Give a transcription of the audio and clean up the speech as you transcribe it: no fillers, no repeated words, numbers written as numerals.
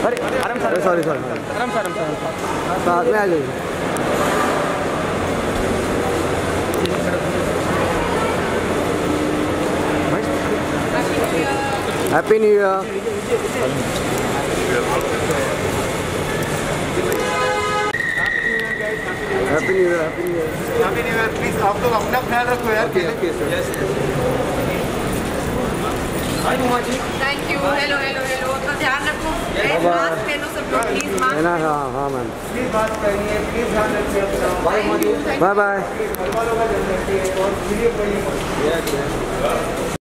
अरे सॉरी साथ में आ जाइए। Happy new year. Happy new year. Happy new year. Please आप लोग अपना ख्याल रखो यार। Thank you. Hello hello hello, तो ध्यान रखो, मास्क पहनो सब लोग प्लीज। मास्क हाँ मैम प्लीज बात करिए, प्लीज ध्यान रखिए अपना। Bye bye. और वीडियो